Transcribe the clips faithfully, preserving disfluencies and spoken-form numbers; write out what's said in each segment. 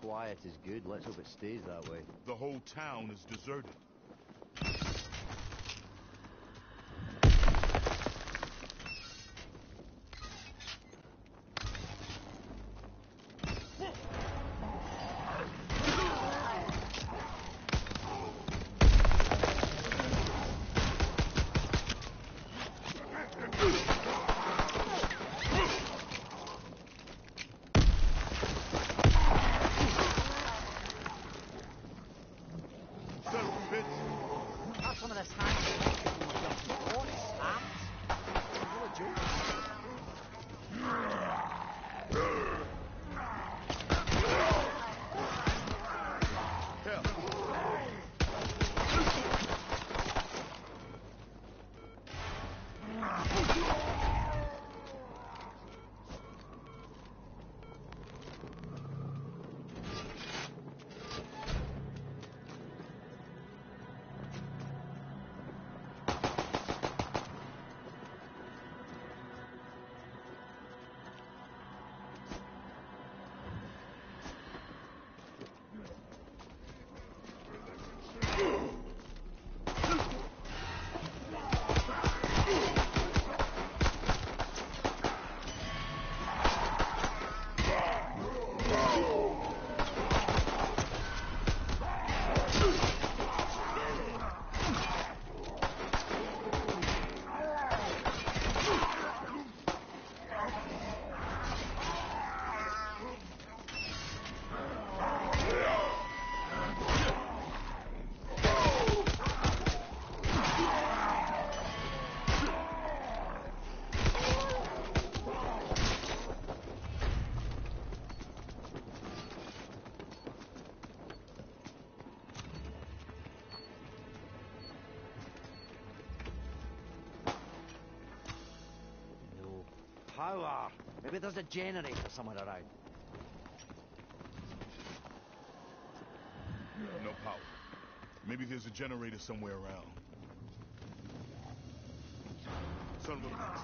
quiet is good. Let's hope it stays that way. The whole town is deserted. Power! Maybe there's a generator somewhere around. No power. Maybe there's a generator somewhere around. Son of a bitch.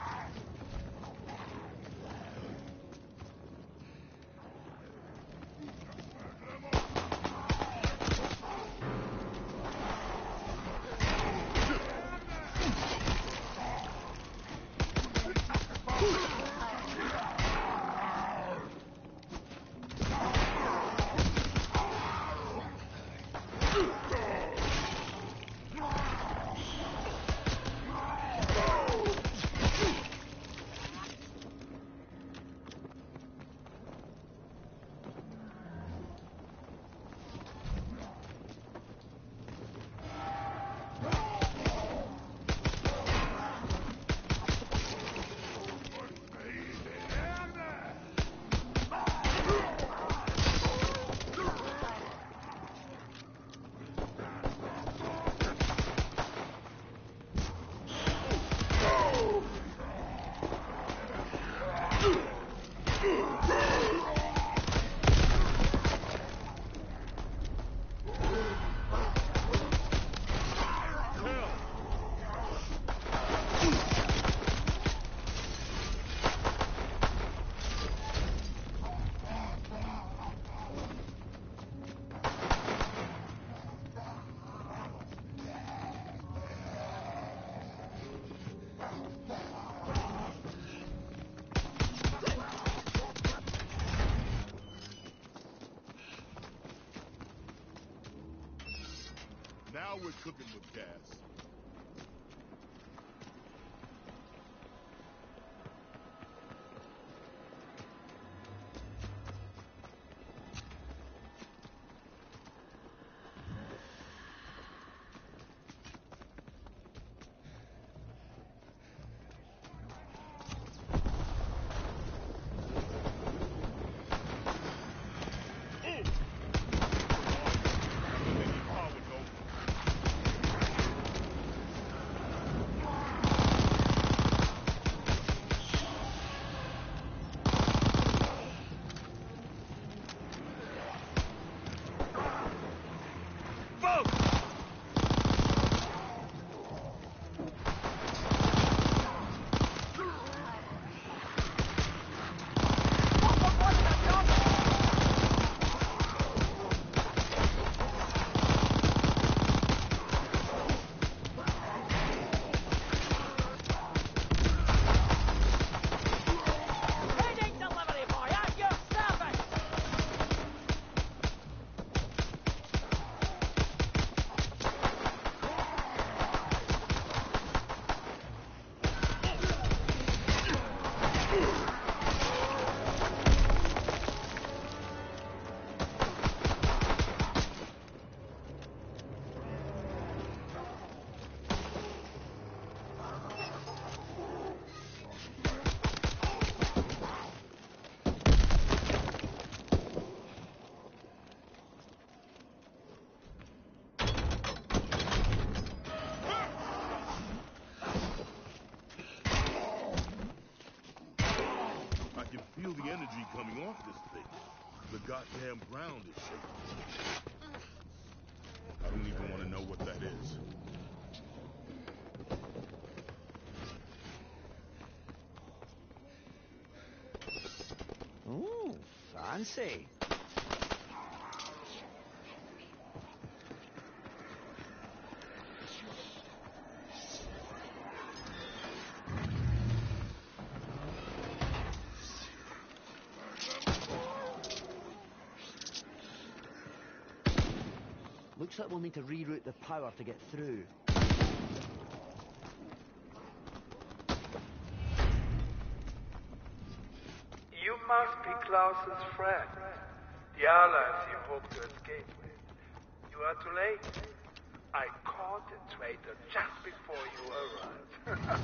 Now we're cooking with gas. Ooh. can feel the energy coming off this thing. The goddamn ground is shaking. I don't even want to know what that is. Ooh, fancy. Looks like we'll need to reroute the power to get through. You must be Klaus's friend. The allies you hope to escape with. You are too late. I caught the traitor just before you arrived.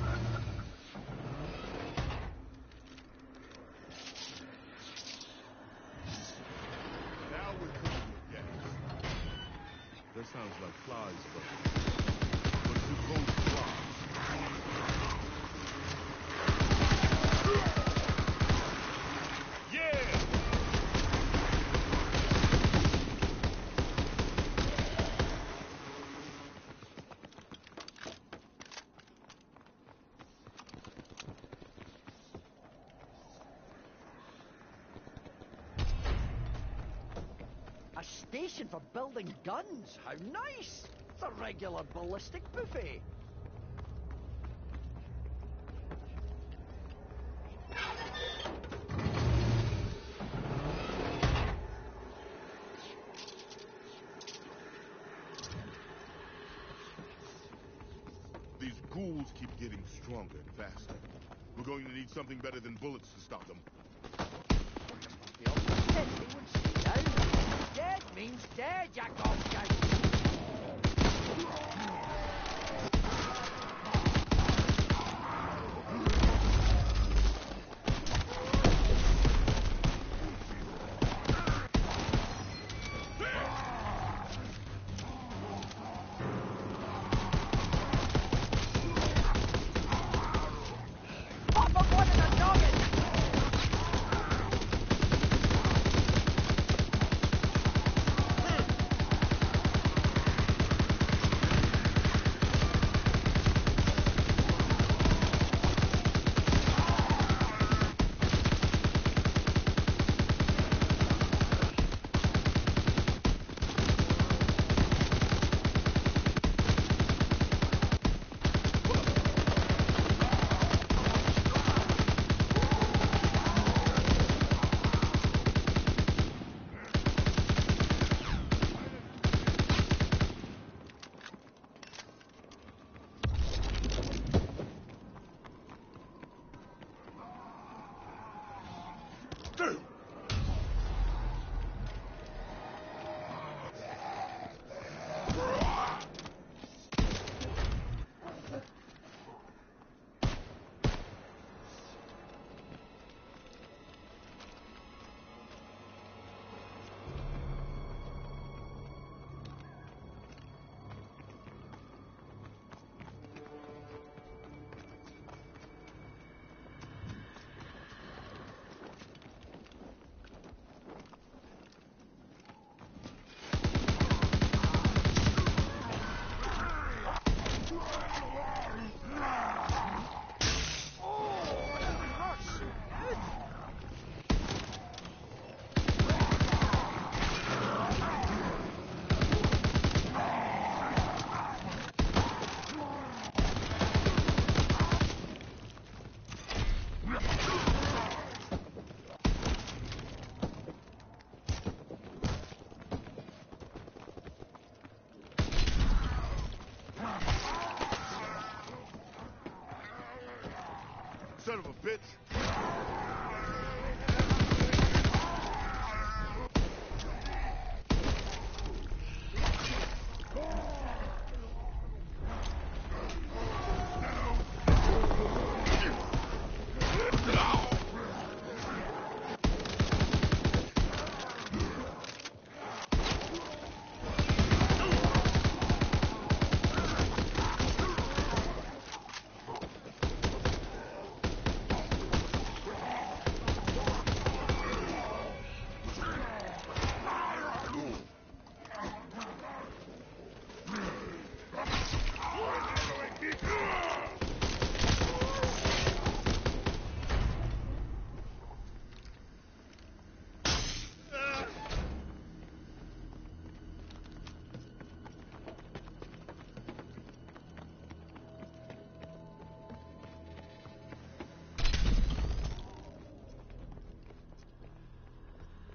Now we're cooking with gas. That sounds like flies, but... but too close to flies. A station for building guns. How nice! It's a regular ballistic buffet. These ghouls keep getting stronger and faster. We're going to need something better than bullets to stop them. Dead means down. Dead means dead, you gobshite. Pop up one of the noggins! Son of a bitch!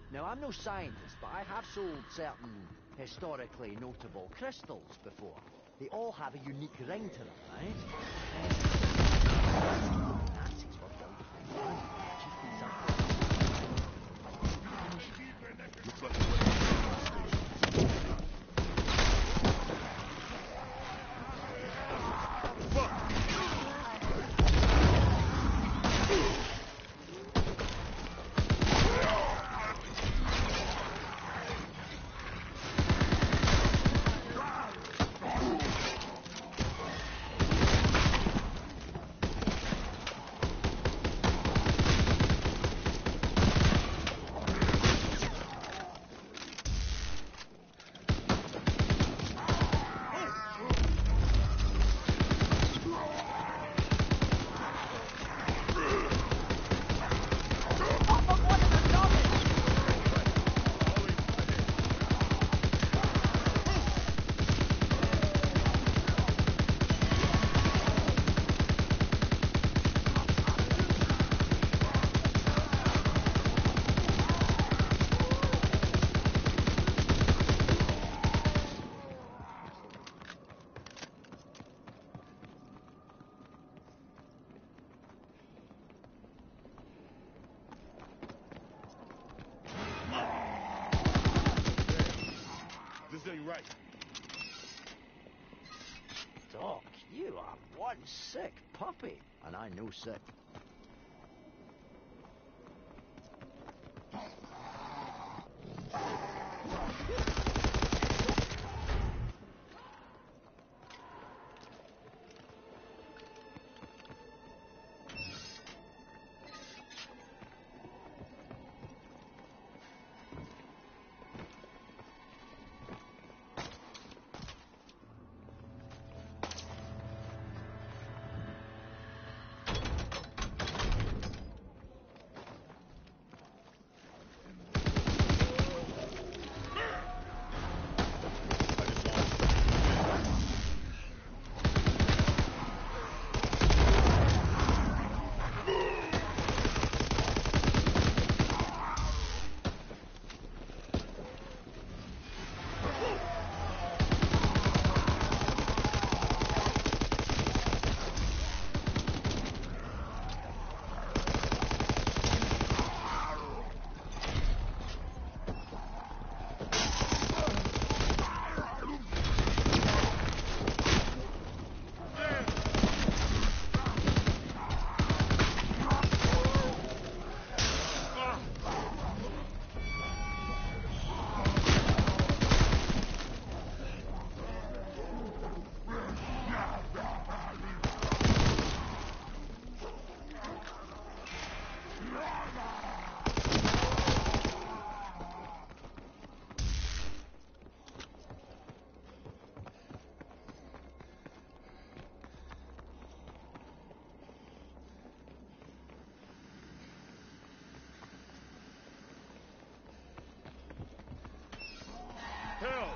Now, I'm no scientist, but I have sold certain historically notable crystals before. They all have a unique ring to them, right? Nazis were building them. Cheap example. Looks like a way to the station. Fuck! This ain't right. Doc, you are one sick puppy, and I know sick. Hell!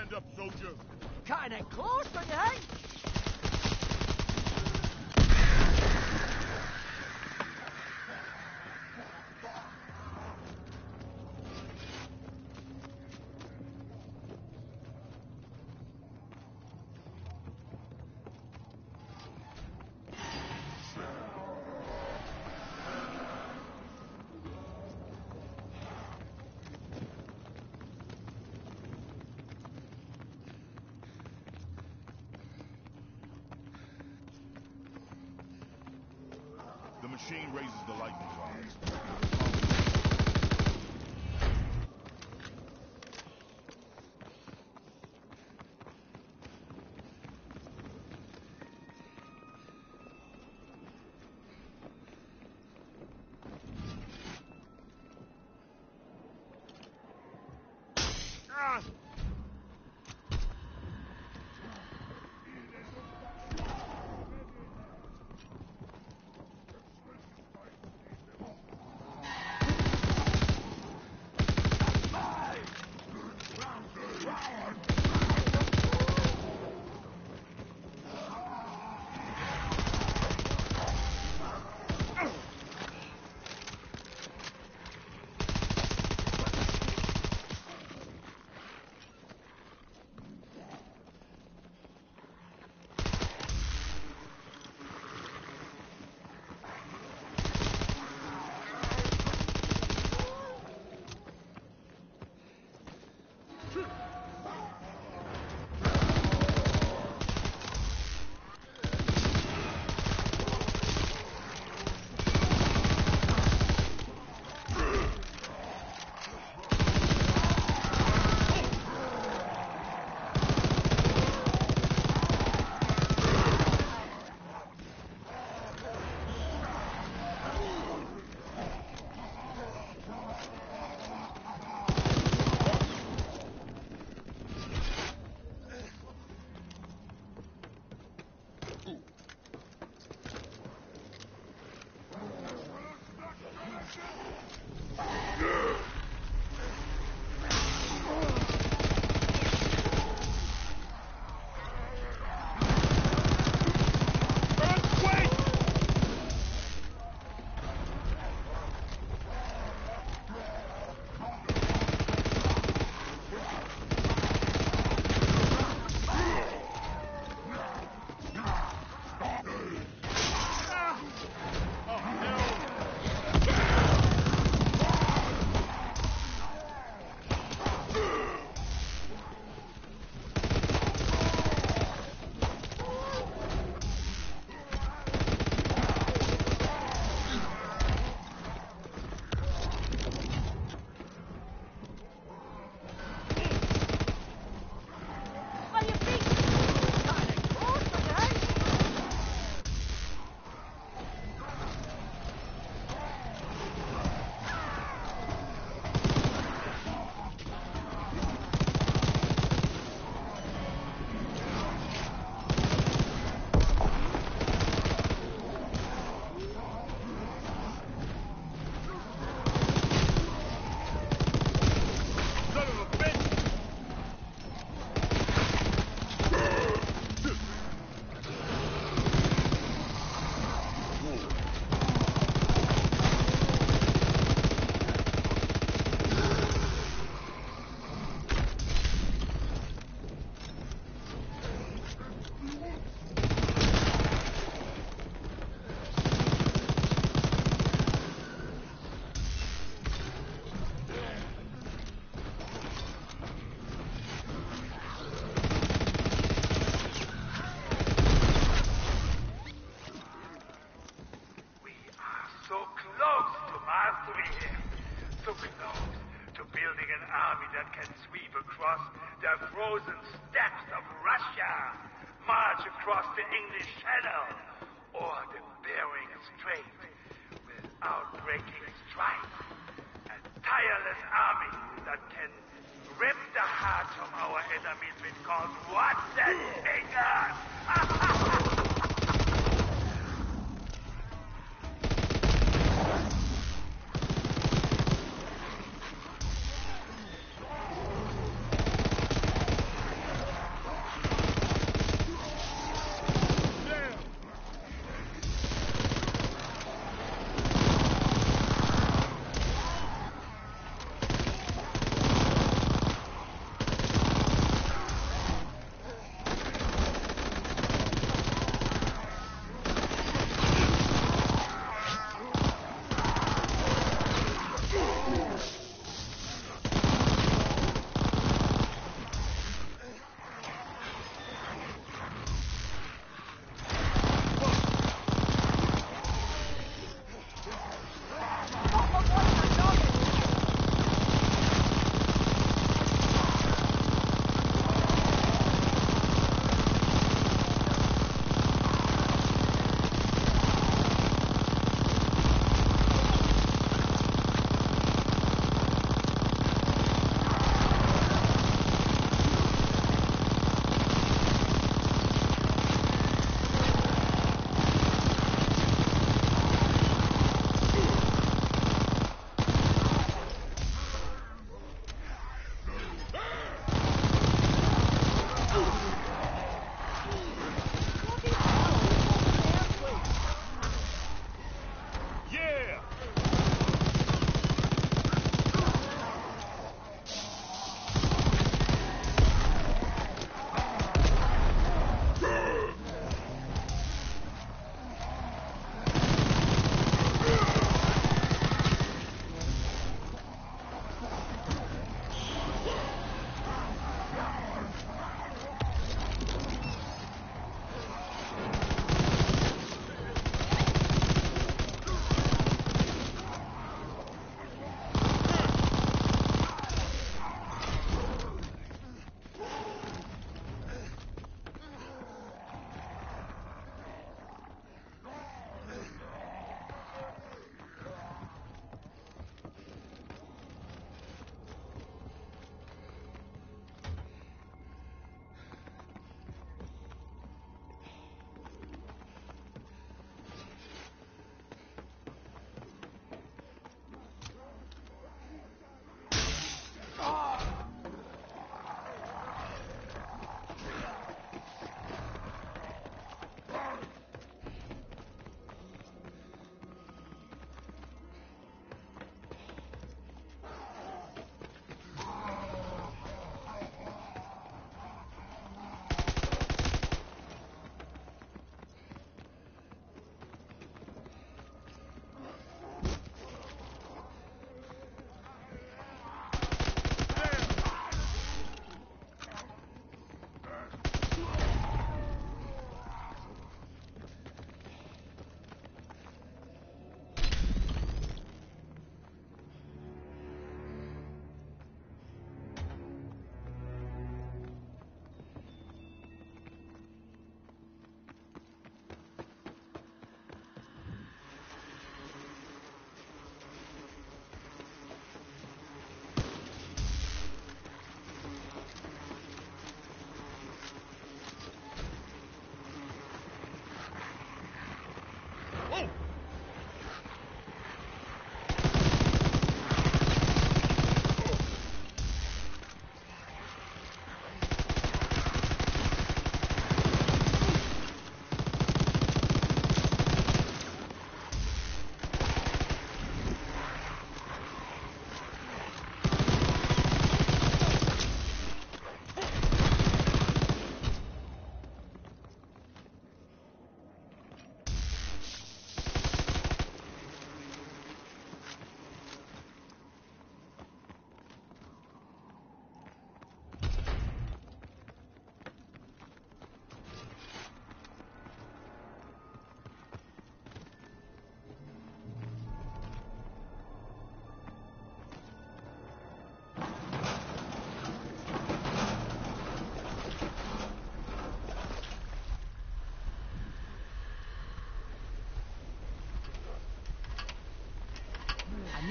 Stand up, soldier. Cutting it close, don't you think? The machine raises the lightning rods. Ah! frozen steppes of Russia, march across the English Channel, or the Bering Strait without breaking stride. A tireless army that can rip the hearts from our enemies because what's that finger?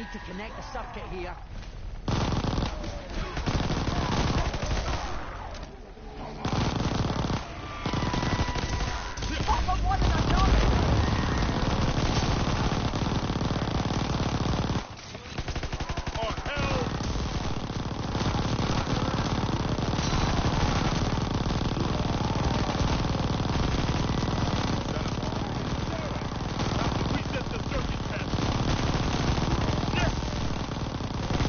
need to connect the circuit here. Pop up one and I'm done. Oh, hell! Reset the circuit test. Yes!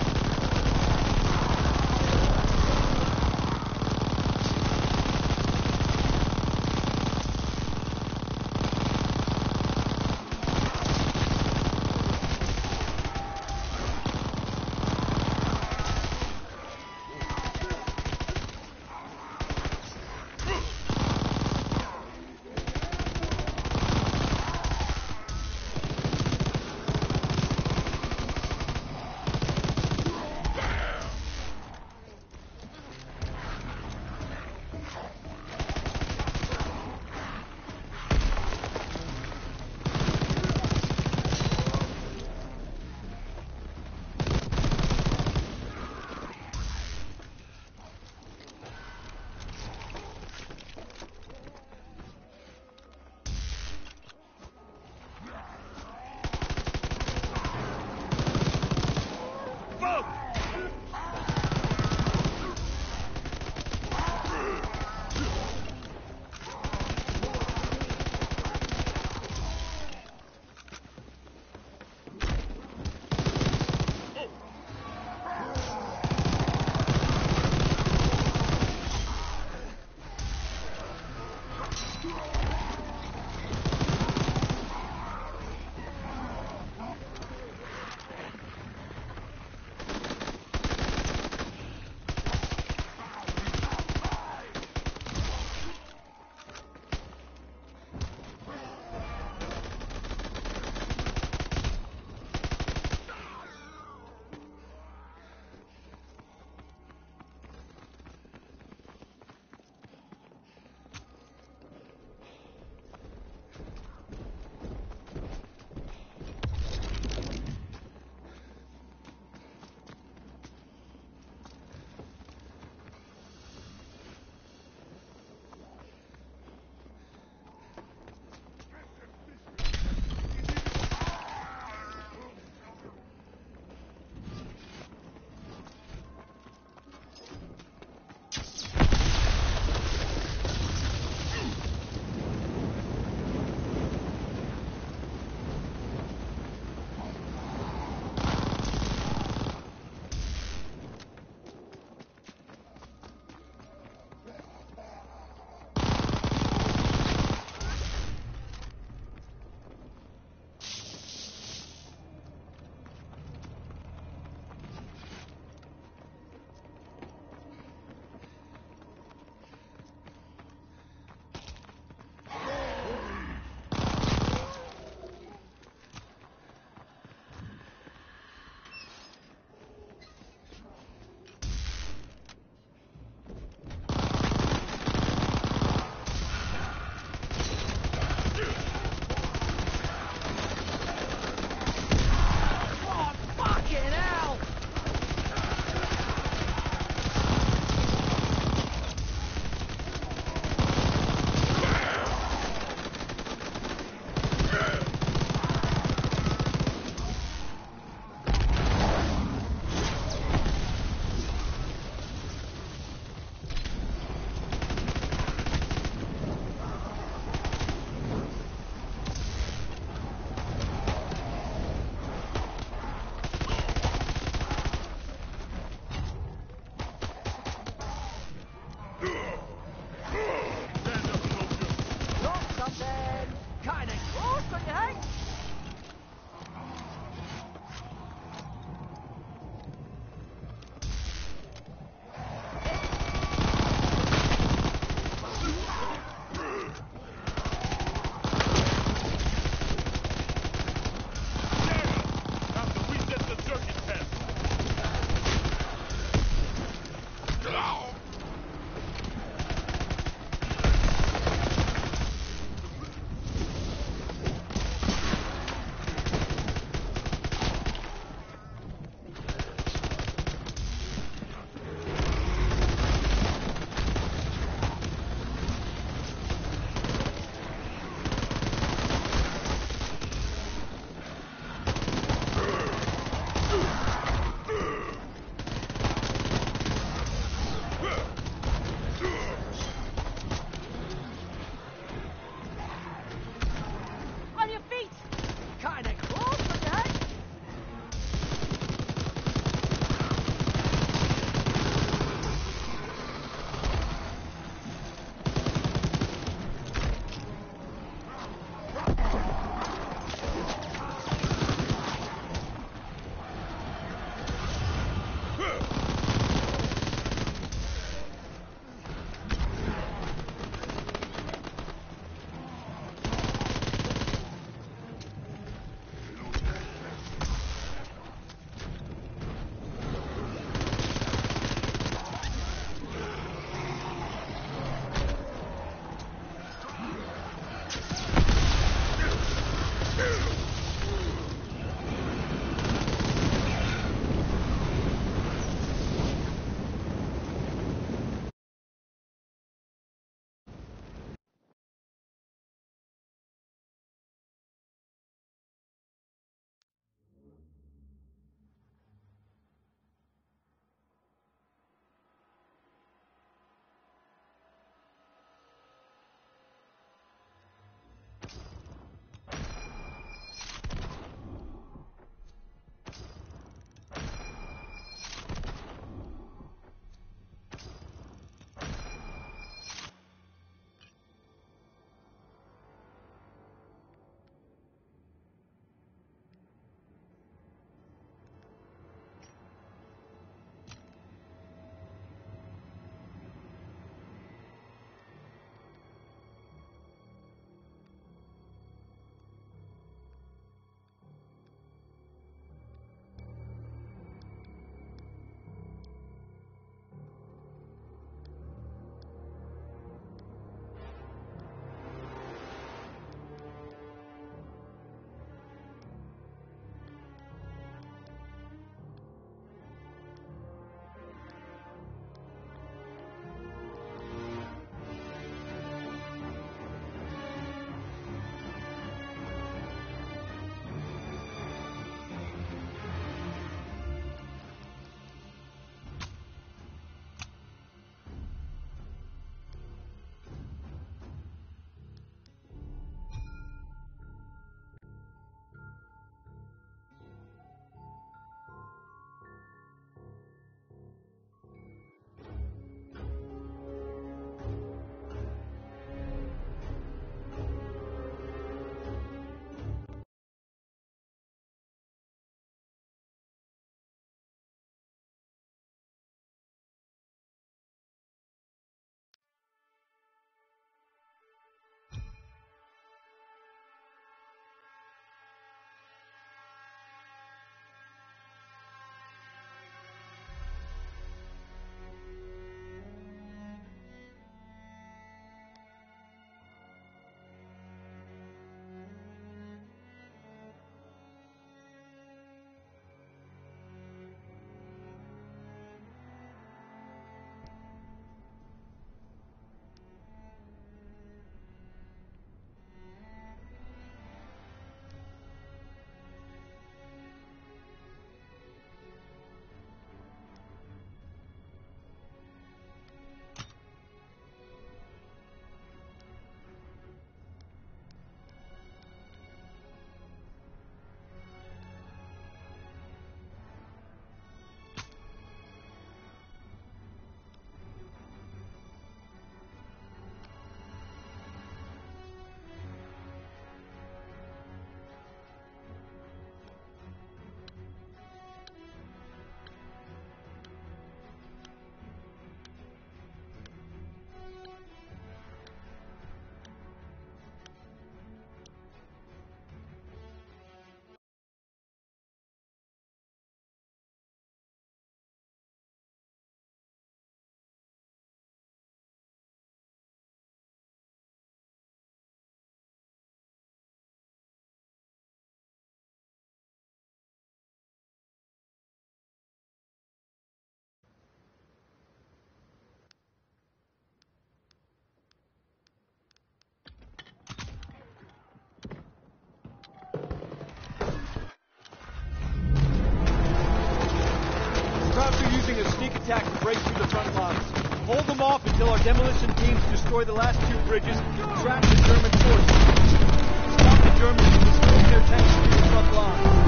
front lines. Hold them off until our demolition teams destroy the last two bridges and trap the German forces. Stop the Germans from destroying their tanks through the front line.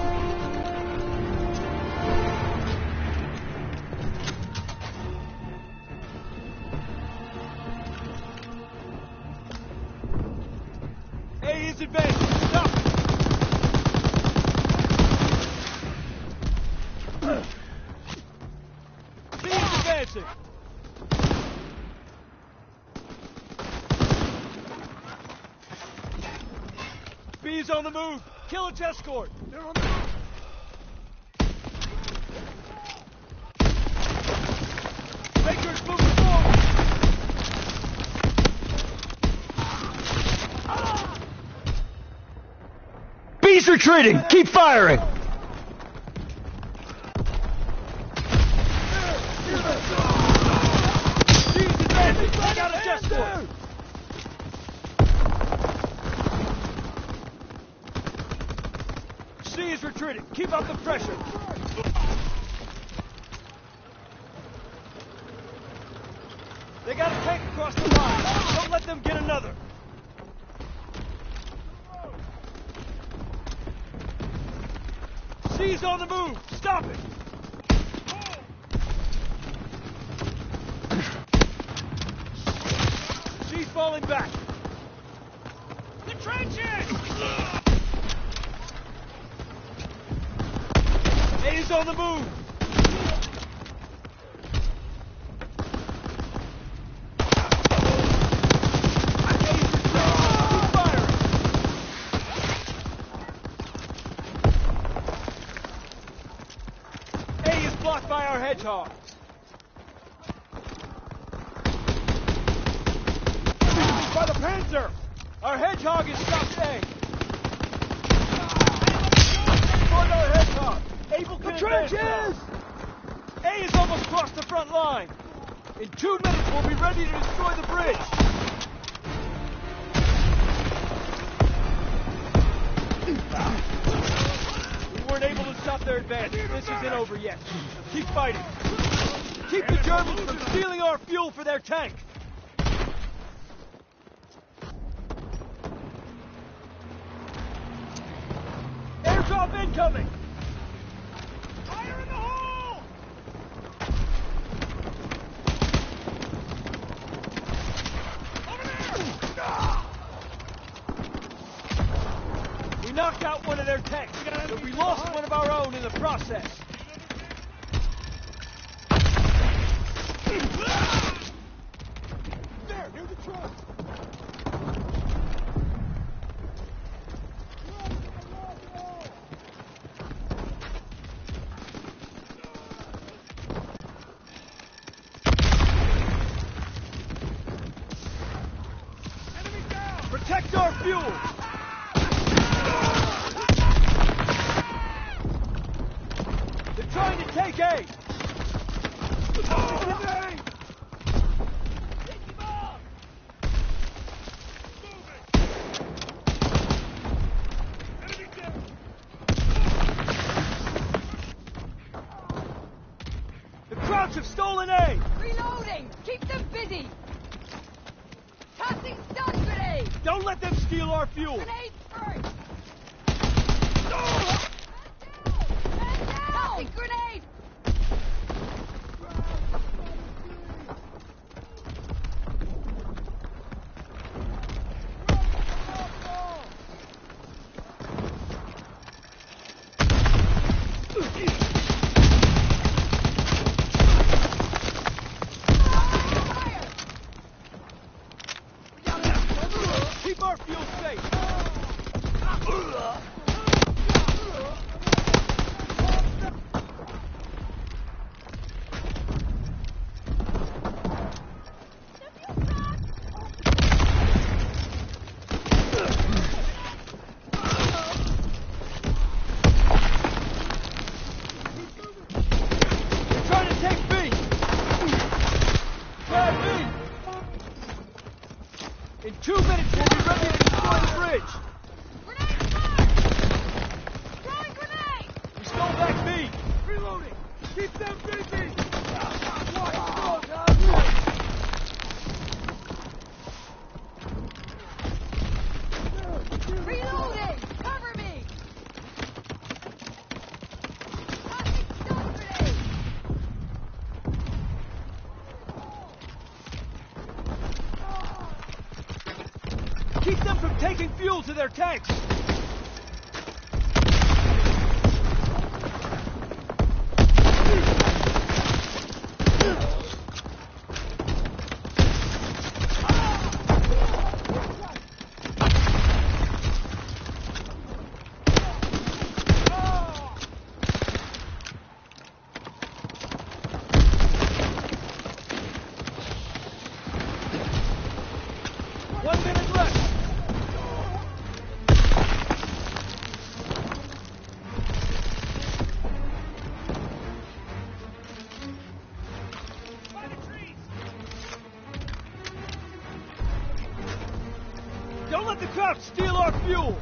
A is advancing. Stop it! B is advancing. B is on the move. Kill its escort. They're on the move. Baker's moving forward. B's retreating. Keep firing. B's advancing. Take out its escort. C is retreating. Keep up the pressure. They got a tank across the line. Don't let them get another. C's on the move. Stop it. C's falling back. The trenches! A is on the move. Blocked by our Hedgehog. By the Panzer! Our Hedgehog has stopped A. Toward our Hedgehog. Able to advance now. A is almost crossed the front line. In two minutes, we'll be ready to destroy the bridge. We weren't able to stop their advance. This isn't over yet. Keep fighting. Keep the Germans from stealing our fuel for their tank. Airdrop incoming. Fire in the hole! Over there! We knocked out one of their tanks, but we lost one of our own in the process. There, near the truck. Enemy down! Protect our fuel! They're trying to take A! Have stolen A! Reloading! Keep them busy! Tossing stun grenade! Don't let them steal our fuel! Grenade first! Oh! Man down! Man down! Tossing grenade! Keep our fuel safe! They're trying to take B! Grab B! In two minutes, we'll be ready to destroy the bridge! Grenade fire! Throwing grenade! We stole back B! Reloading! Keep them busy! Watch, Keep them from taking fuel to their tanks! One minute left! Don't let the Krauts steal our fuel!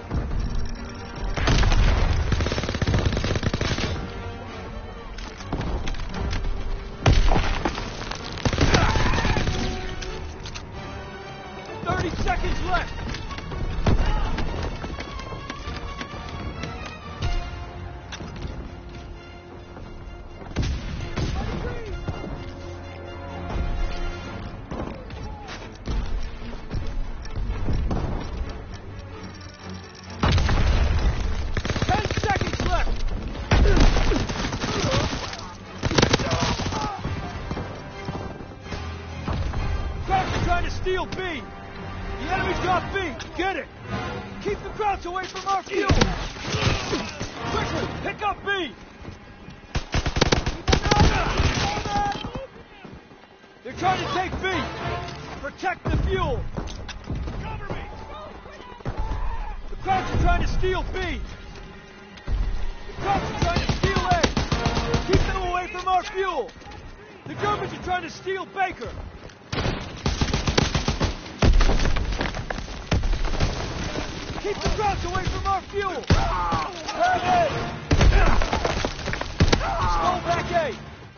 Thirty seconds left! Ten seconds left! Krauts are trying to steal B! The enemy's got B! Get it! Keep the Krauts away from our fuel! Quickly, pick up B! They're trying to take B! Protect the fuel! Cover me! The Krauts are trying to steal B! The Krauts are trying to steal A! Keep them away from our fuel! The Germans are trying to steal Baker! Keep the Krauts away from our fuel! Ready! Stall back A!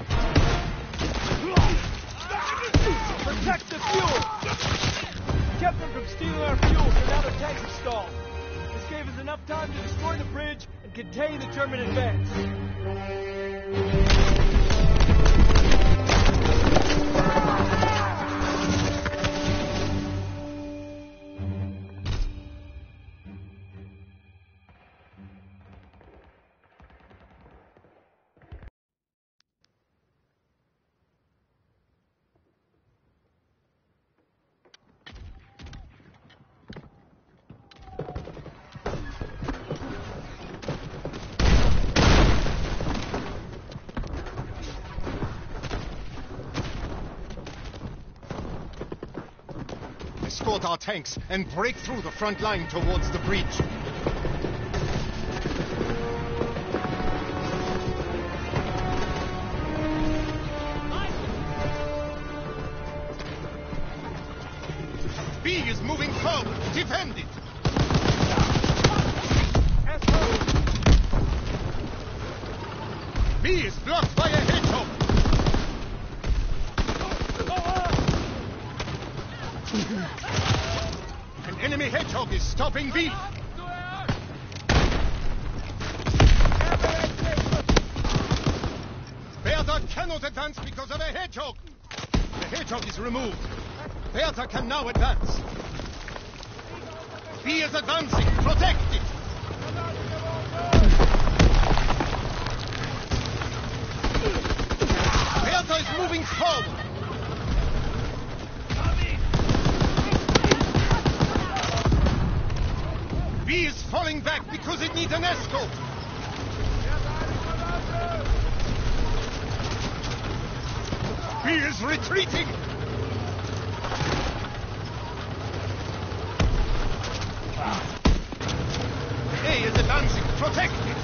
Protect the fuel! Kept them from stealing our fuel, so now the tanks are stalled. This gave us enough time to destroy the bridge and contain the German advance. Escort our tanks and break through the front line towards the bridge. B is moving forward. Defend it. B is blocked by a hedgehog. An enemy hedgehog is stopping B. Bertha cannot advance because of a hedgehog. The hedgehog is removed. Bertha can now advance. B is advancing. Protect it. Bertha is moving forward. B is falling back because it needs an escort. B is retreating. A is advancing. Protect it.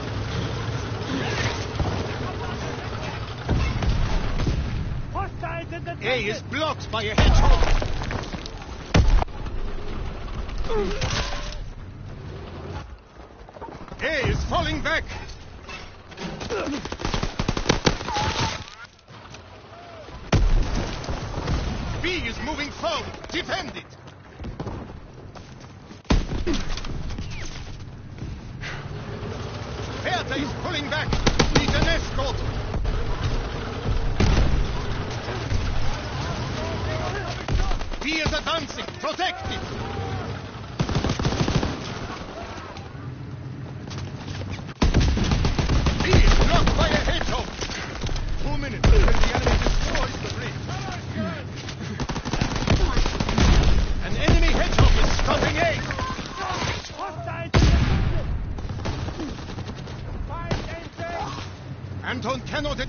A is blocked by a hedgehog. A is falling back. B is moving forward. Defend it. Bertha is pulling back. Needs an escort. B is advancing. Protect it.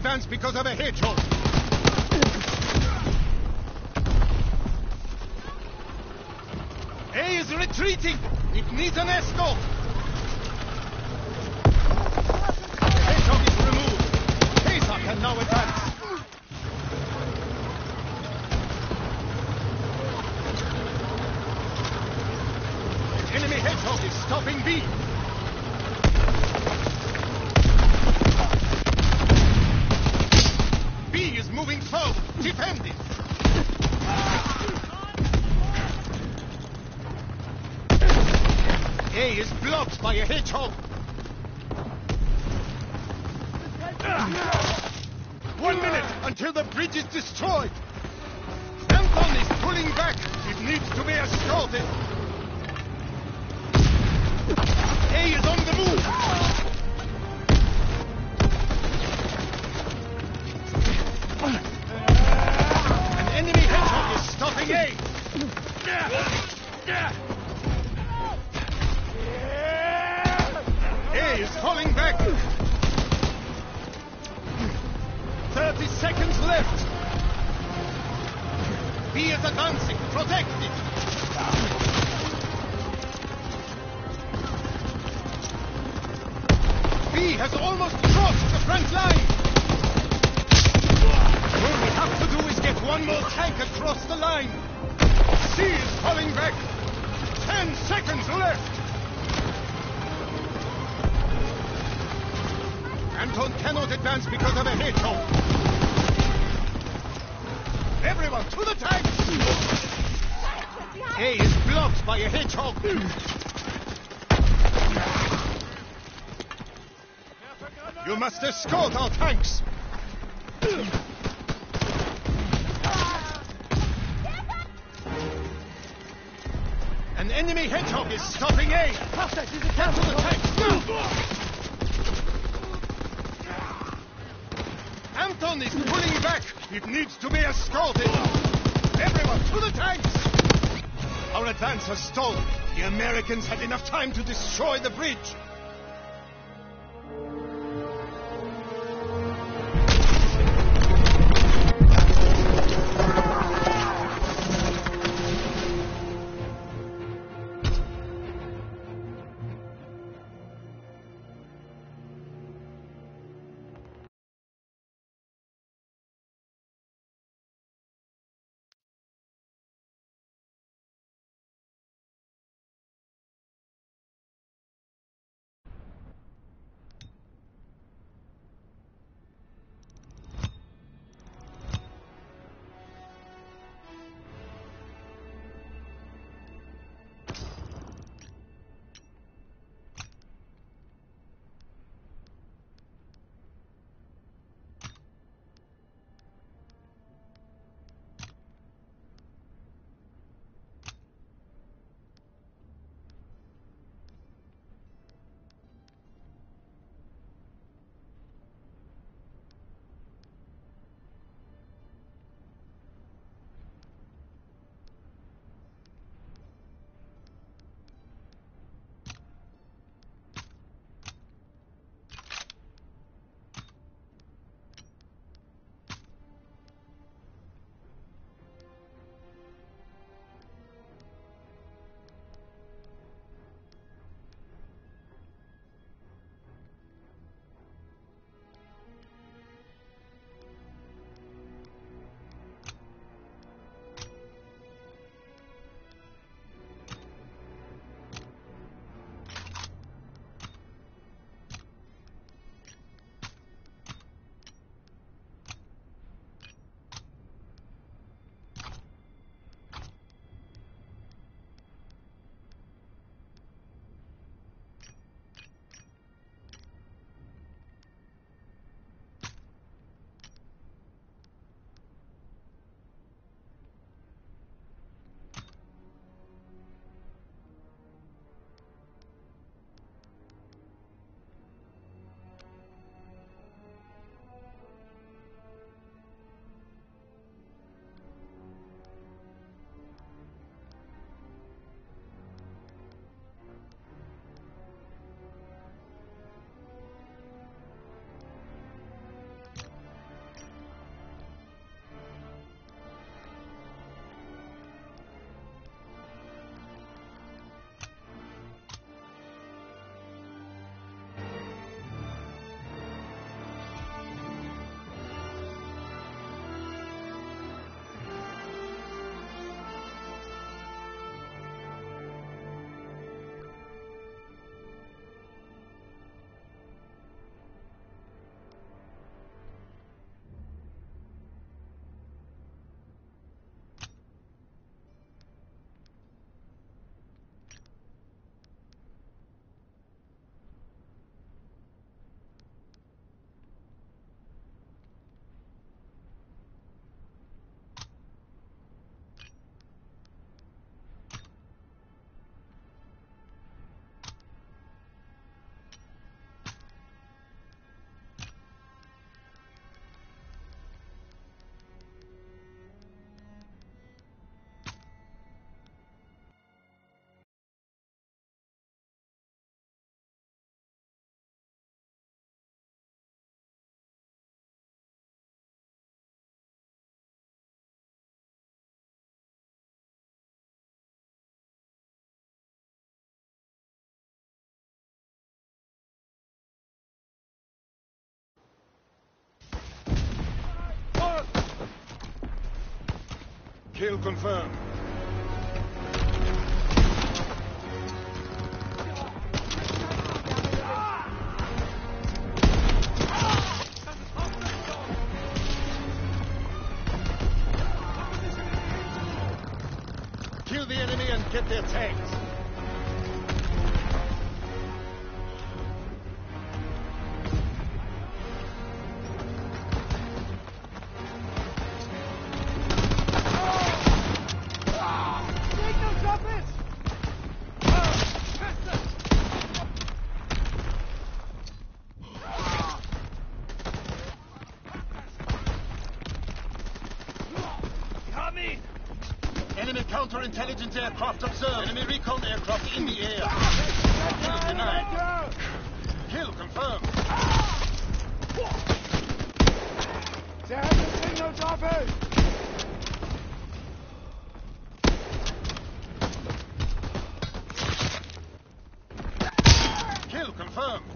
advance because of a hedgehog. A is retreating. It needs an escort. The hedgehog is removed. Caesar can now advance. The enemy hedgehog is stopping B. B is moving forward. Defend it. A is blocked by a hedgehog. One minute until the bridge is destroyed. Anton is pulling back. It needs to be escorted. A is on the move. An enemy hedgehog is stopping A. A is falling back. Thirty seconds left. B is advancing. Protect it. B has almost crossed the front line. All we have to do is get one more tank across the line. C is falling back. Ten seconds left. Anton cannot advance because of a hedgehog. Everyone to the tanks! A is blocked by a hedgehog. You must escort our tanks. An enemy hedgehog is stopping A. Process is attached to the tanks. Now! Anton is pulling back. It needs to be escorted. Everyone to the tanks! Our advance has stalled. The Americans had enough time to destroy the bridge. Kill confirmed. Kill the enemy and get their tanks. Enemy counterintelligence aircraft observed. Enemy recon aircraft in the air. Kill denied. Kill confirmed. They have the signal dropping! Kill confirmed.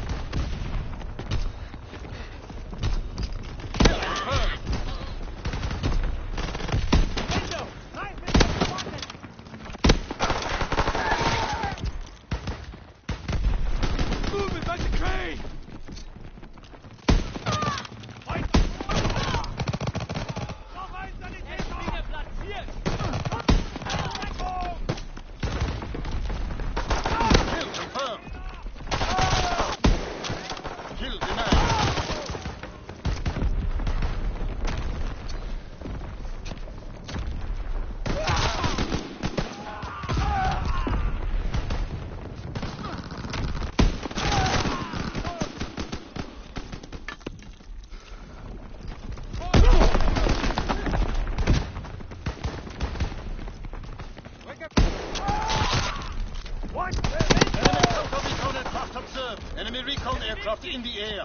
Enemy recon aircraft in the air.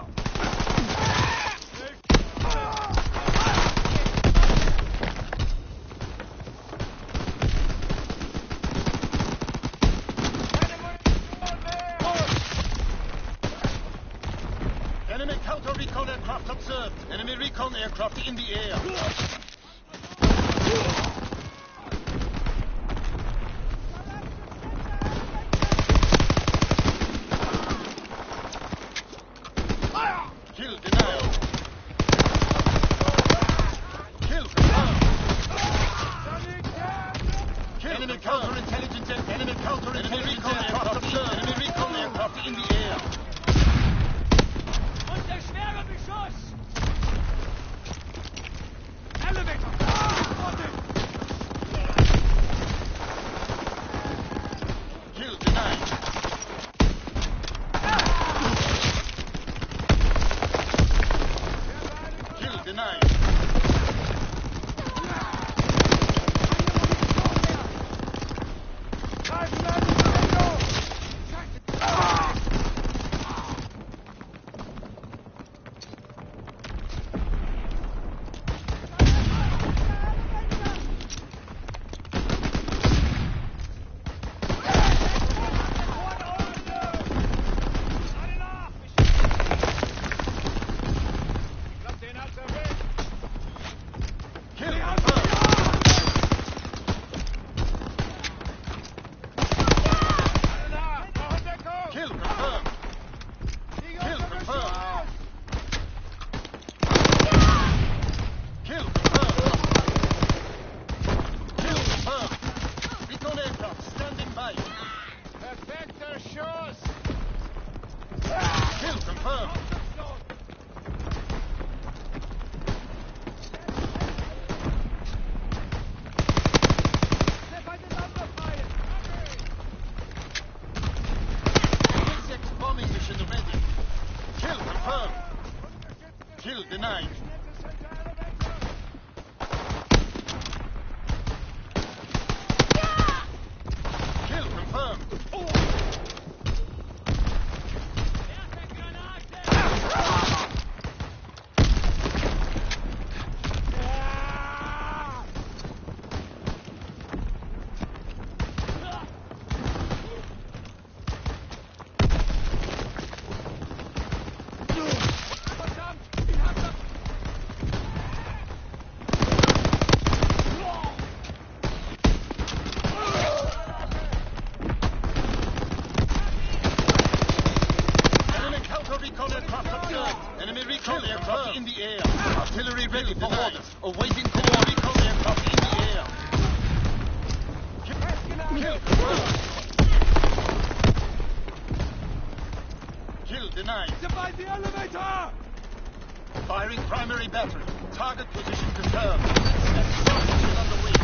Enemy counter recon aircraft observed. Enemy recon aircraft in the air. Kill denied. Kill confirmed. Kill enemy counterintelligence. Enemy counter. Enemy recon aircraft observed. Enemy recon aircraft in the air. Unter schwere Beschuss! Elevator! Kill denied. Kill denied. Kill confirmed. six bombing mission ready. Kill confirmed. Kill denied. Kill confirmed. Kill confirmed. Kill denied. Divide the elevator! Firing primary battery. Target position confirmed. Explosion on the way.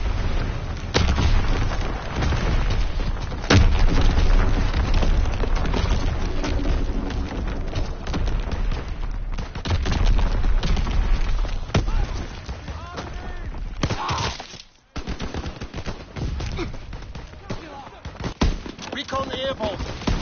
Recon airborne.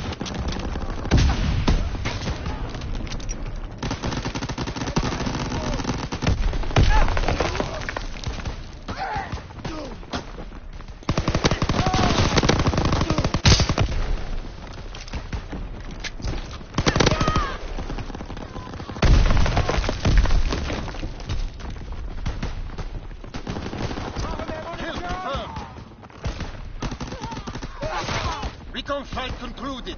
Recon flight concluded.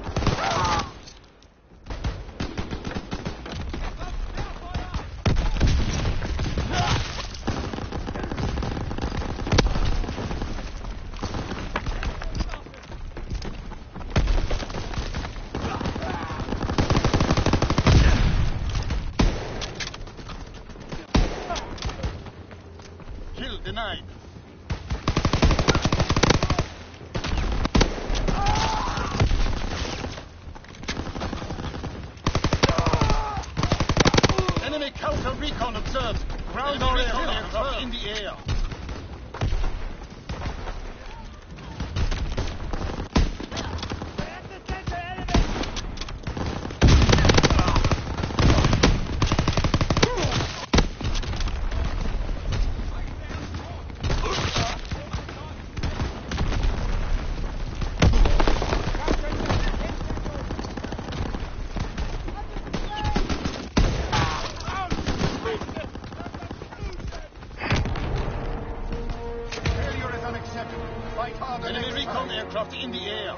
Kill denied. Enemy counter recon observed. Ground or air aircraft in the air. Failure is unacceptable. Fight harder. Enemy recon aircraft in the air.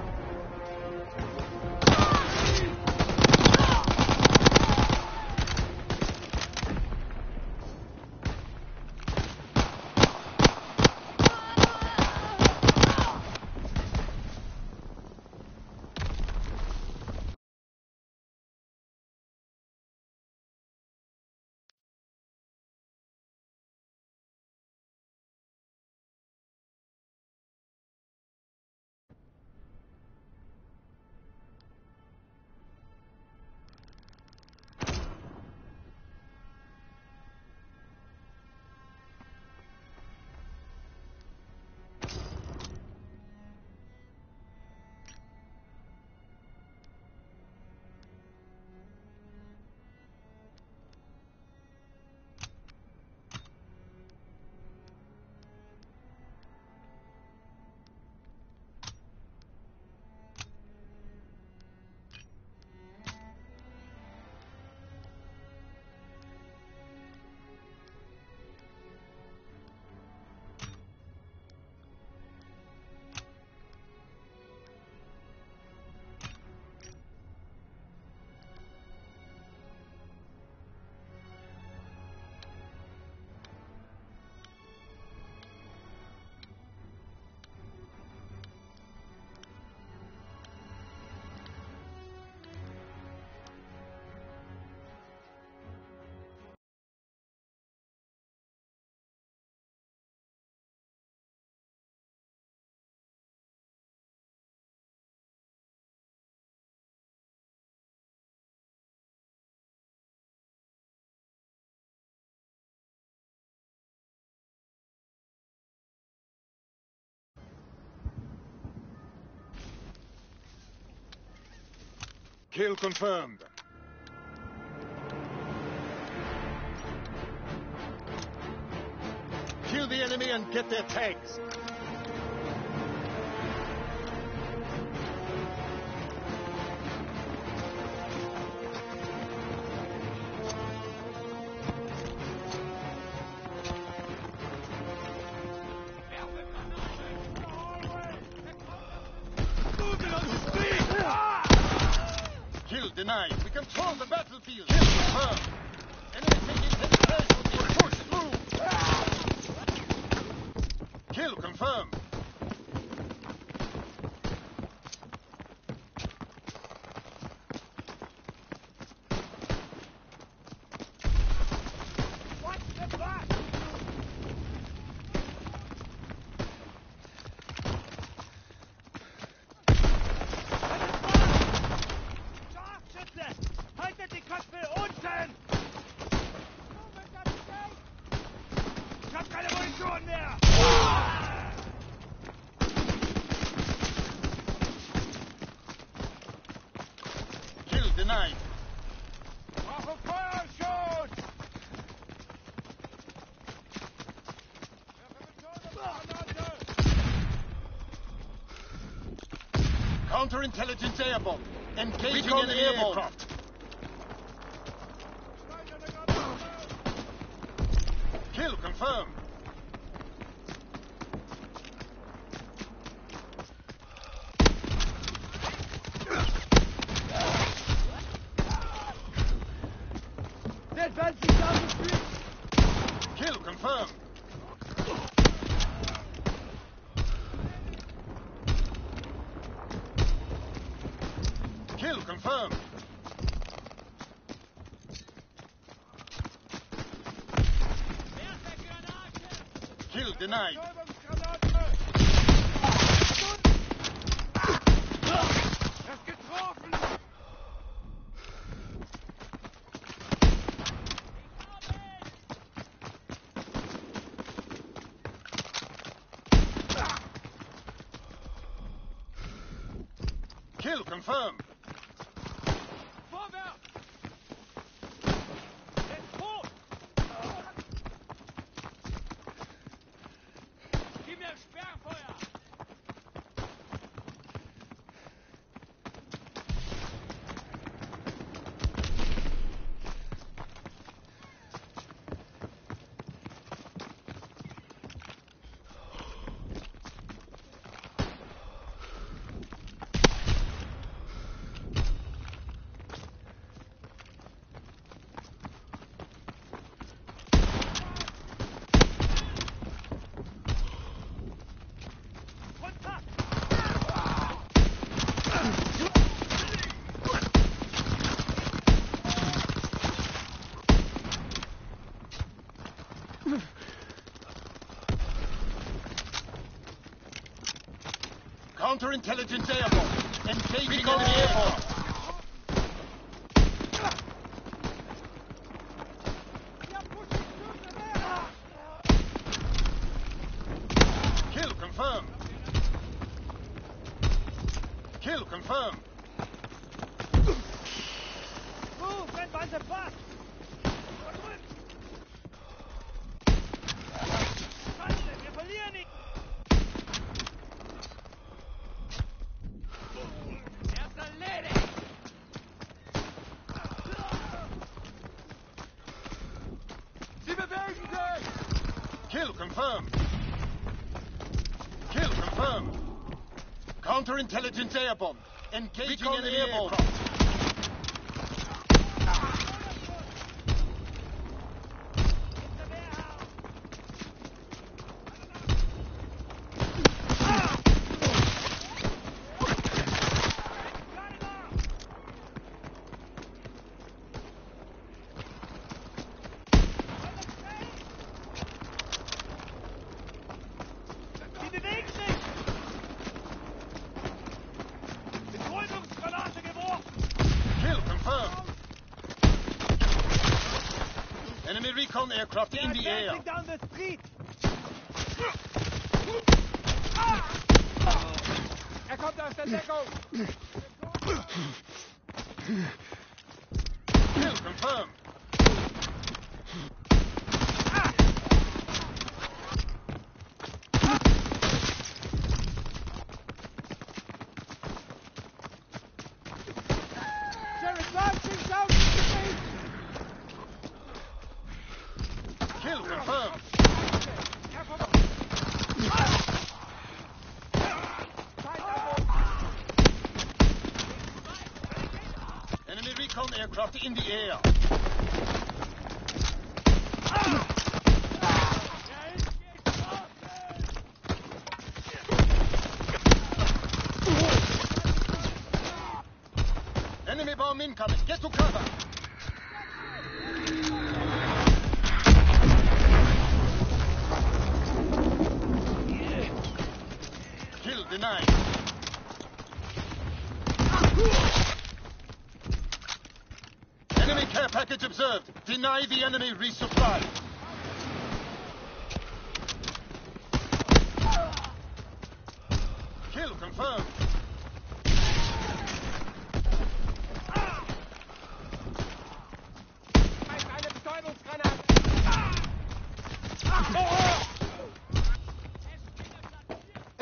Kill confirmed. Kill the enemy and get their tags. Kill denied. We control the battlefield. Kill confirmed. Enemy taking heavy casualties. Push through. Kill confirmed. denied. Counterintelligence airborne. Engaging an aircraft. Kill confirmed. They're advancing down the street. Kill confirmed. Kill confirmed. Kill denied. Kill confirmed. Counterintelligence airborne. Engaging on the airborne. Kill confirmed. Kill confirmed. Move, red by the bus. Wir verlieren ihn. Kill confirmed. Kill confirmed. Counterintelligence airborne. Engaging an aircraft. Enemy recon aircraft in the air. Down the street. Er kommt aus der Deckung. Kill confirmed. They're advancing down the street. Kill confirmed. Enemy recon aircraft in the air. Enemy bomb incoming. Get to cover. Kill denied. Enemy care package observed. Deny the enemy resupply. Kill confirmed.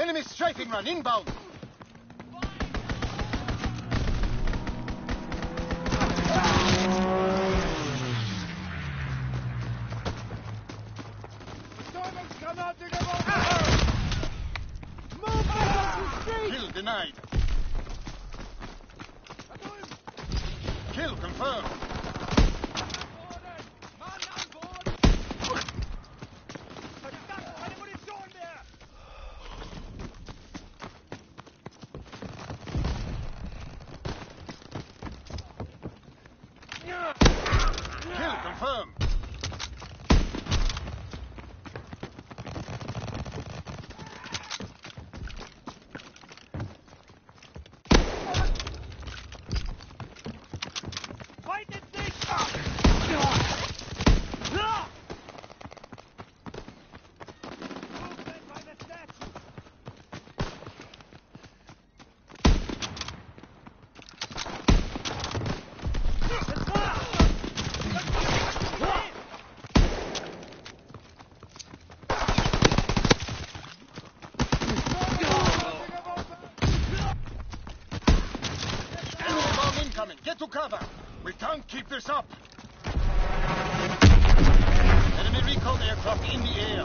Enemy strafing run inbound. Kill denied. Kill confirmed. Kill confirmed. Get to cover! We can't keep this up! Enemy recon aircraft in the air.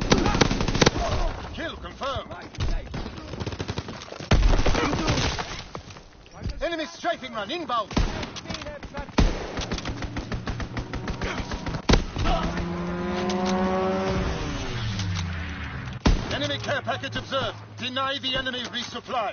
Kill confirmed. Enemy strafing run inbound. Enemy care package observed. Deny the enemy resupply.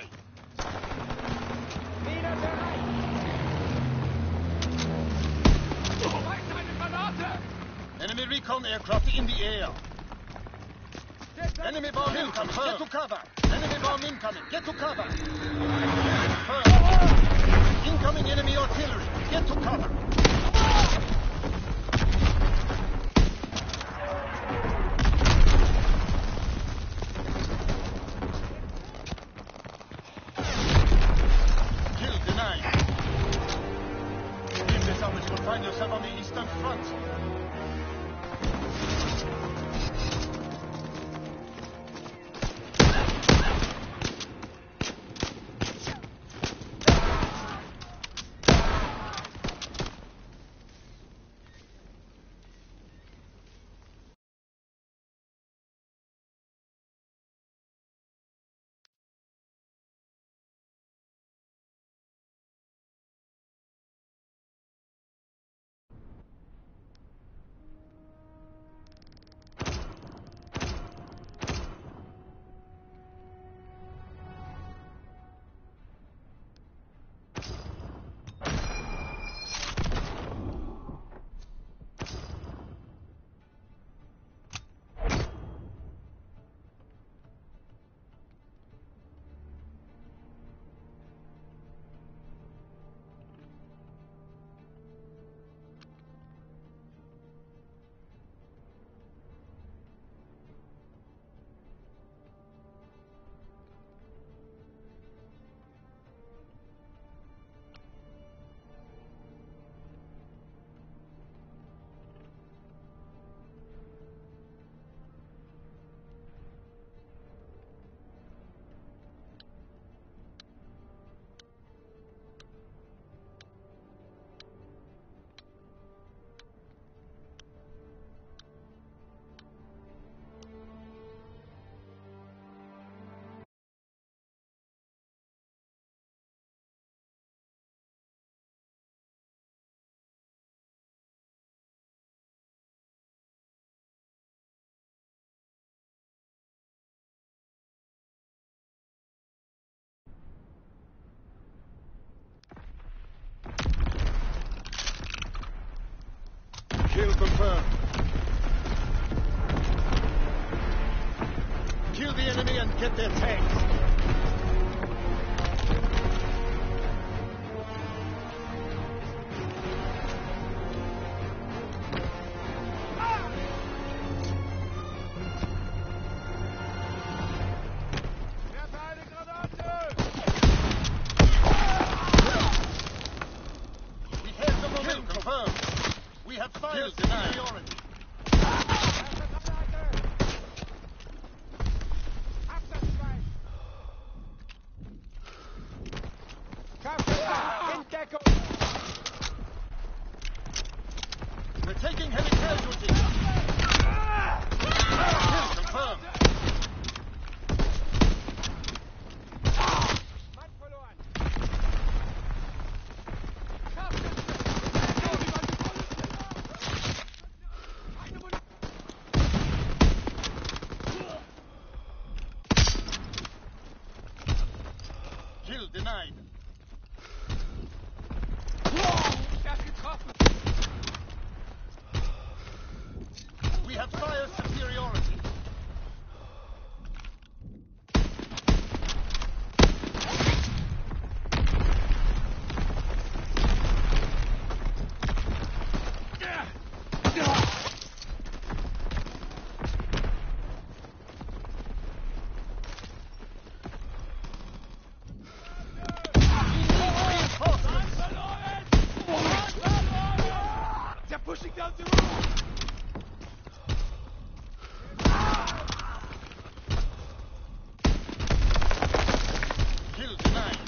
Enemy recon aircraft in the air. Enemy bomb incoming. Get to cover. Enemy bomb incoming. Get to cover. Confirmed. Incoming enemy artillery. Get to cover. Kill denied. Keep this up and you will find yourself on the eastern front. Kill confirmed. Kill the enemy and get their tanks. We have the momentum. Kill confirmed. We have fire superiority. Echo! We're taking heavy casualties. Kill confirmed. Mann verloren! Kill denied. Er ist getroffen! We have fire superiority. They're pushing down the road! Kill denied.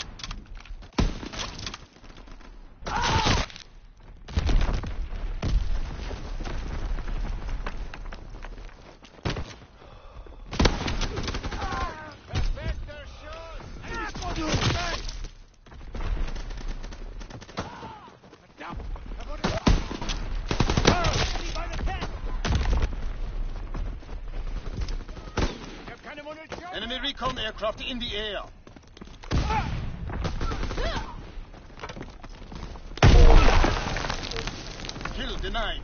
Perfekter Schuss! Verdammt! Er wurde... Die Beine fest! Ich hab keine Munition! Enemy recon aircraft in the air. Kill denied.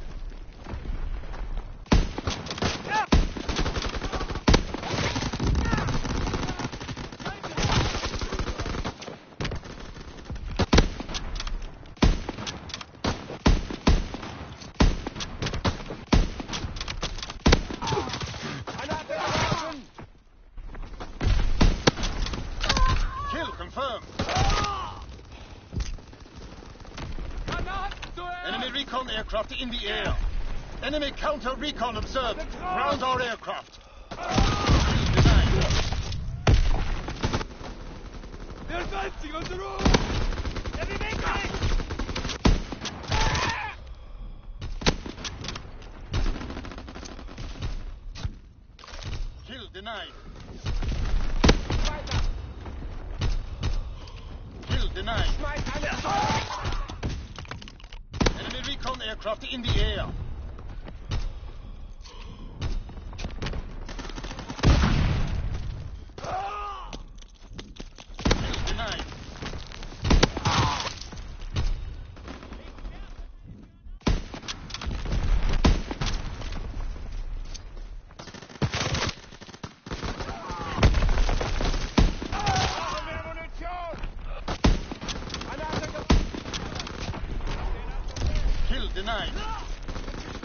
Kill confirmed. Enemy recon aircraft in the air. Enemy counter recon observed. Ground our aircraft. Kill denied. Der ist einzig on the road! Er bewegt sich! Kill denied. Weiter! Kill denied. Schmeiß alles! Enemy recon aircraft in the air. Kill denied. Brauchen mehr Munition! Granate ge... Kill denied.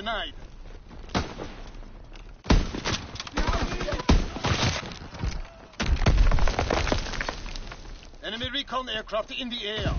denied. Enemy recon aircraft in the air.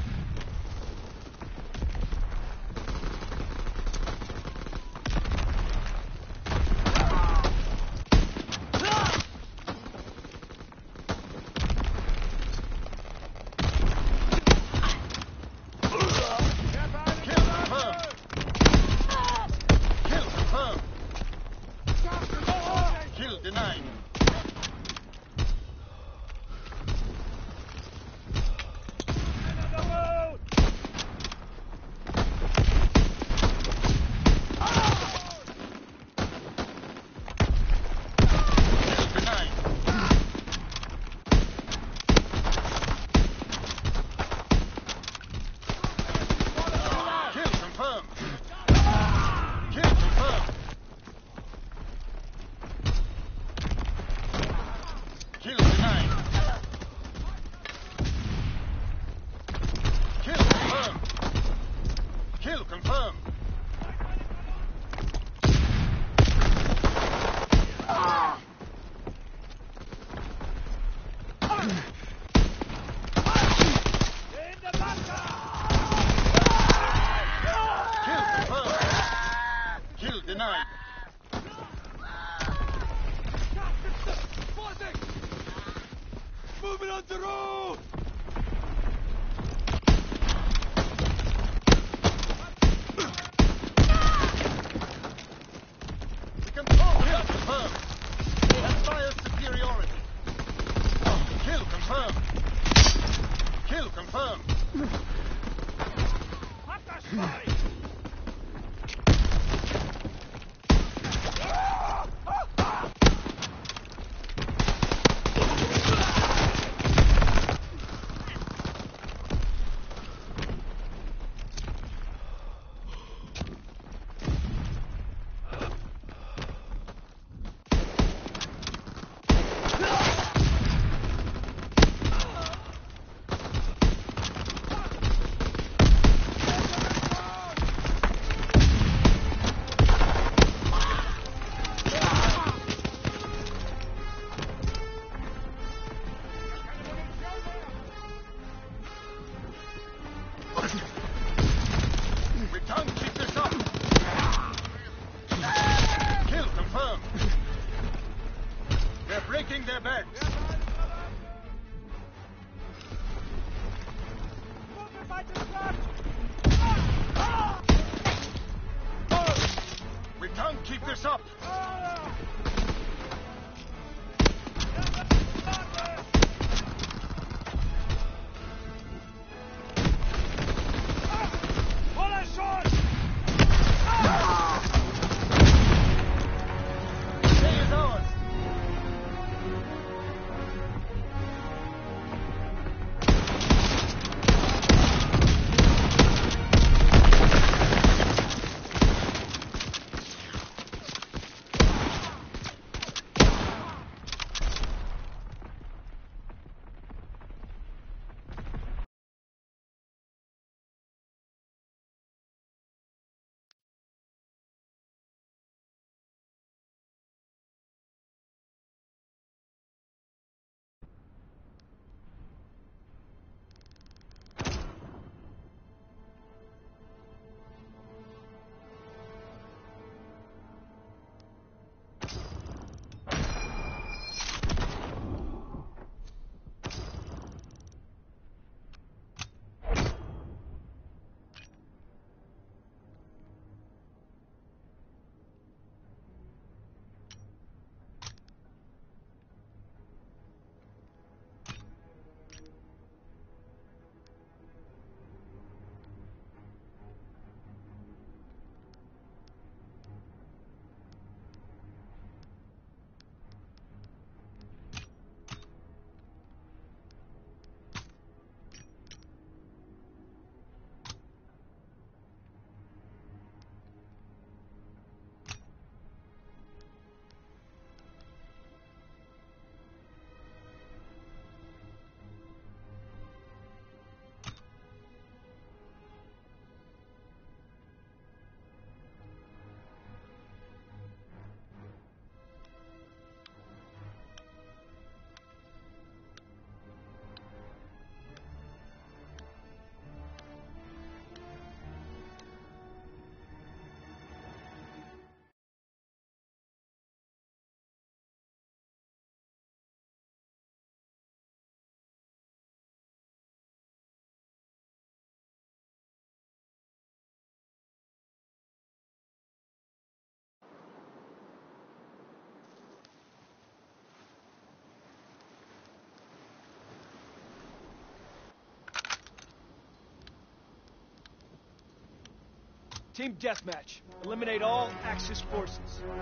Team Deathmatch. Eliminate all Axis forces.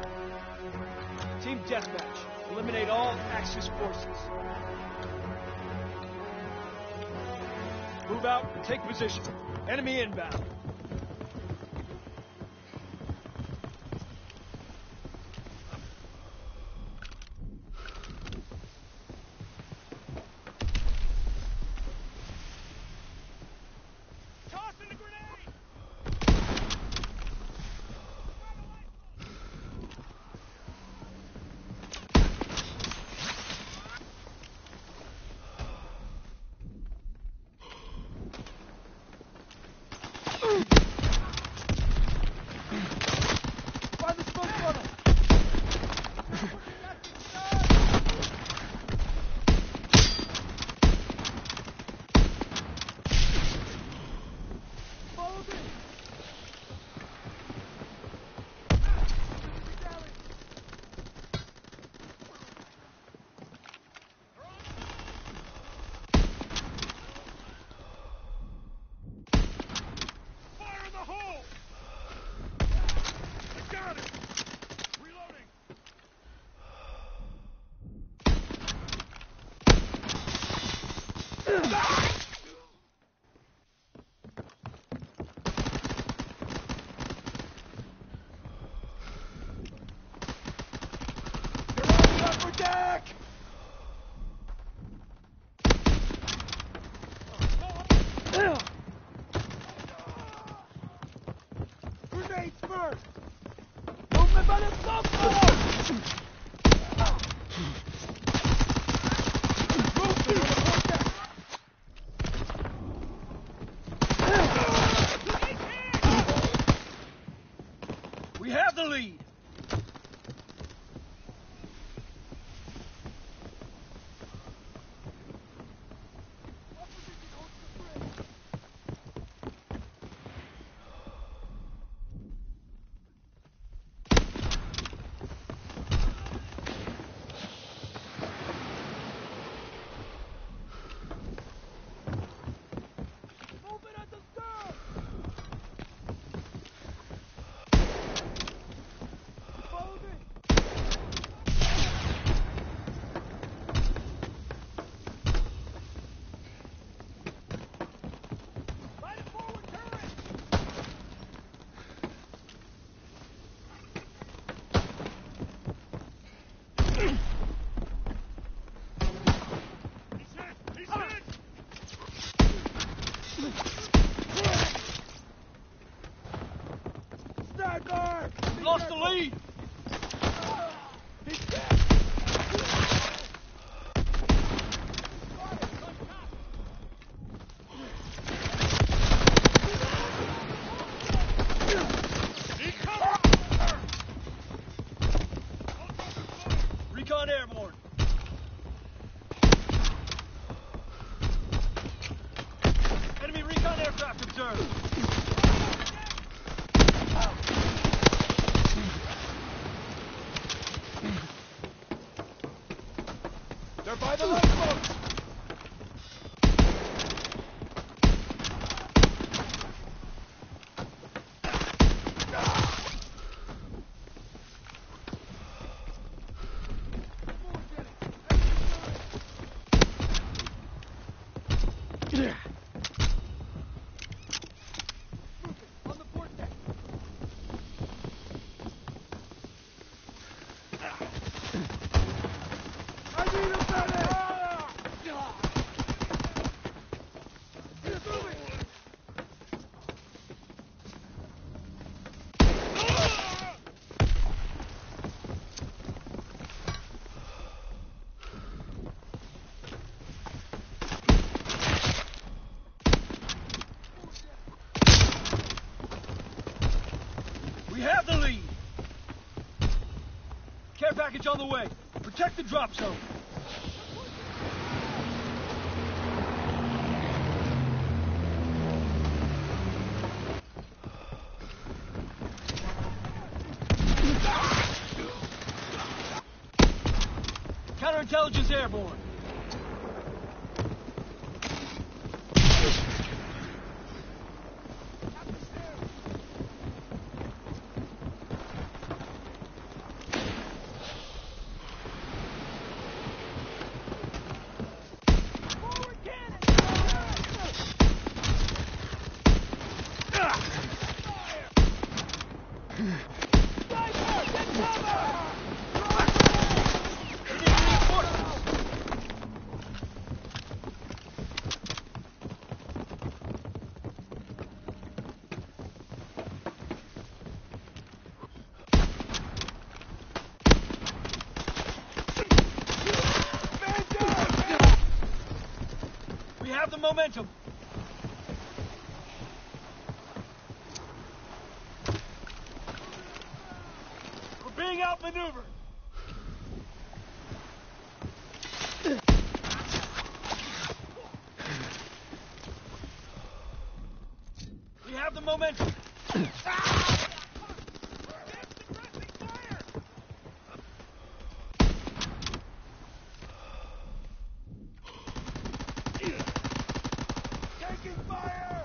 Team Deathmatch. Eliminate all Axis forces. Move out and take position. Enemy inbound. We have the lead. Lost the lead. He's dead. Recon airborne. Enemy recon aircraft observed. They're by the lifeboats! On the port deck! I need a medic! We have the lead. Care package on the way. Protect the drop zone. Counterintelligence airborne. momentum. We're being outmaneuvered. We have the momentum. Taking fire!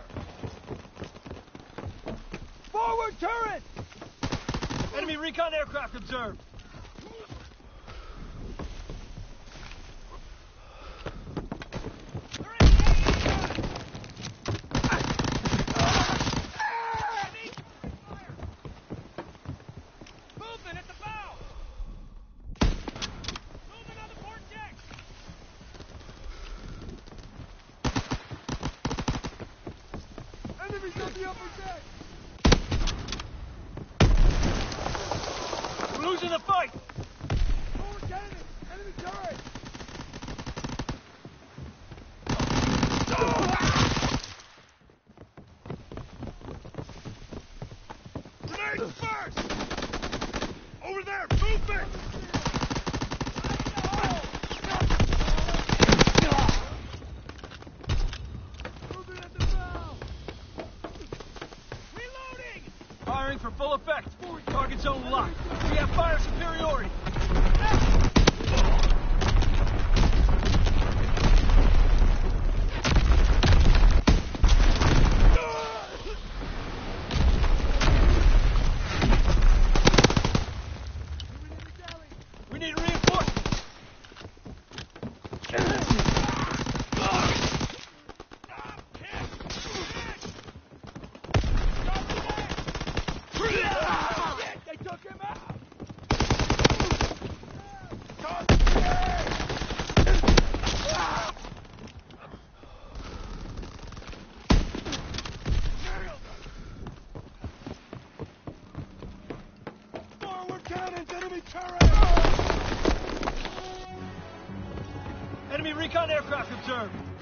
Forward turret! Enemy recon aircraft observed. Movement at the bow! Movement on the port deck! Enemies on the upper deck! We're losing the fight. Forward cannon! Enemy turret! Grenades first! Over there! Movement! Movement at the bow! Reloading! Firing for full effect. Target zone locked. We have fire superiority. We need reinforcements. They took him out! Forward cannons! Enemy turret! Enemy recon aircraft observed.